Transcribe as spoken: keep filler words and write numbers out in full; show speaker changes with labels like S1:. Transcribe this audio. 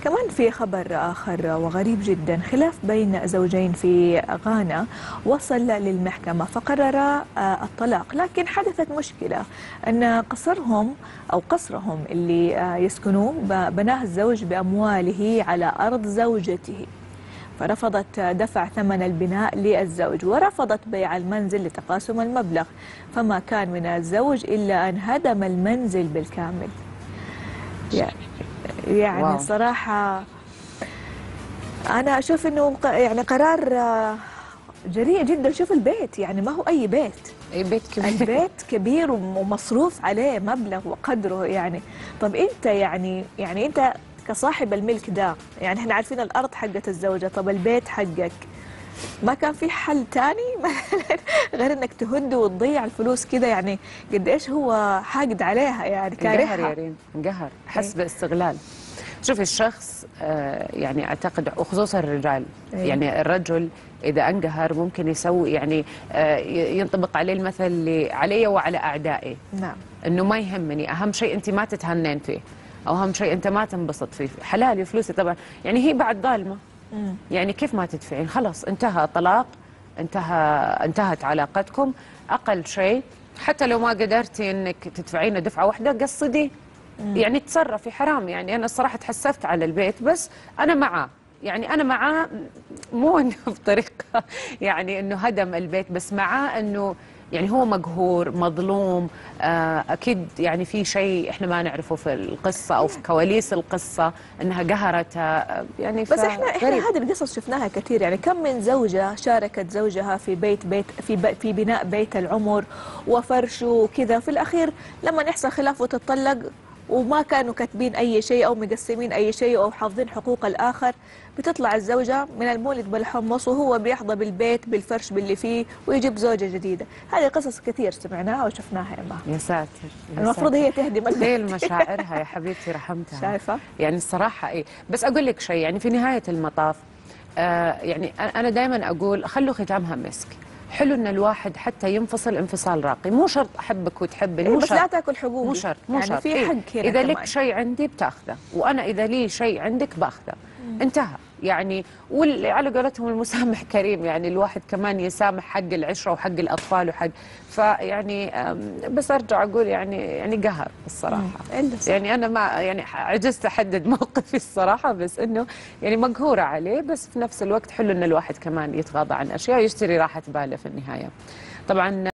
S1: كمان في خبر آخر وغريب جدا، خلاف بين زوجين في غانا وصل للمحكمة فقرر الطلاق، لكن حدثت مشكلة أن قصرهم أو قصرهم اللي يسكنوه بناه الزوج بأمواله على أرض زوجته، فرفضت دفع ثمن البناء للزوج ورفضت بيع المنزل لتقاسم المبلغ، فما كان من الزوج إلا أن هدم المنزل بالكامل. يعني يعني واو. صراحة أنا أشوف أنه يعني قرار جريء جدا. شوف البيت، يعني ما هو أي بيت،
S2: أي بيت كبير،
S1: البيت كبير ومصروف عليه مبلغ وقدره. يعني طب أنت يعني يعني أنت كصاحب الملك ده، يعني احنا عارفين الأرض حقت الزوجة، طب البيت حقك، ما كان في حل تاني غير انك تهد وتضيع الفلوس كده؟ يعني قد ايش هو حاقد عليها، يعني كارهها.
S2: انقهر يا ريم، انقهر، حس
S1: ايه؟
S2: باستغلال. شوفي الشخص آه يعني اعتقد وخصوصا الرجال،
S1: ايه؟
S2: يعني الرجل اذا انقهر ممكن يسوي يعني آه ينطبق عليه المثل اللي علي وعلى اعدائي.
S1: نعم.
S2: انه ما يهمني، اهم شيء انت ما تتهنين فيه، او اهم شيء انت ما تنبسط فيه. حلالي فلوسي طبعا، يعني هي بعد ظالمه.
S1: مم.
S2: يعني كيف ما تدفعين؟ خلاص انتهى طلاق، انتهى انتهت علاقتكم. اقل شيء حتى لو ما قدرتي انك تدفعين دفعه واحده قصدي، يعني تصرفي. حرام. يعني انا الصراحه تحسفت على البيت، بس انا معاه، يعني انا معاه مو انه بطريقه يعني انه هدم البيت، بس معاه انه يعني هو مقهور مظلوم. آه اكيد يعني في شيء احنا ما نعرفه في القصه او في كواليس القصه انها قهرتها يعني.
S1: بس احنا احنا هذه القصص شفناها كثير، يعني كم من زوجة شاركت زوجها في بيت بيت في بي في بناء بيت العمر وفرشه وكذا، في الاخير لما يحصل خلاف وتطلق وما كانوا كاتبين أي شيء أو مقسمين أي شيء أو حافظين حقوق الآخر، بتطلع الزوجة من المولد بالحمص وهو بيحظى بالبيت بالفرش باللي فيه ويجيب زوجة جديدة. هذه قصص كثير سمعناها وشفناها يا ما.
S2: يا ساتر، يا
S1: المفروض
S2: ساتر.
S1: هي تهدم البيت.
S2: تخيل مشاعرها يا حبيبتي، رحمتها.
S1: شايفة؟
S2: يعني الصراحة إيه، بس أقول لك شيء، يعني في نهاية المطاف آه يعني أنا دائما أقول خلوا ختامها مسك. حلو ان الواحد حتى ينفصل انفصال راقي، مو شرط احبك وتحبني،
S1: إيه
S2: مو
S1: بس
S2: شرط،
S1: لا تاكل حقوقي،
S2: مو شرط، مو
S1: يعني
S2: شرط.
S1: في
S2: إيه؟
S1: حق هنا
S2: اذا
S1: كمان.
S2: لك شيء عندي بتاخذه، وانا اذا لي شيء عندك باخذه. انتهى يعني. وعلى قولتهم المسامح كريم، يعني الواحد كمان يسامح حق العشره وحق الاطفال وحق، فيعني بس ارجع اقول يعني يعني قهر الصراحه. يعني انا ما يعني عجزت احدد موقفي الصراحه، بس انه يعني مقهوره عليه، بس في نفس الوقت حلو ان الواحد كمان يتغاضى عن اشياء يشتري راحه باله في النهايه طبعا.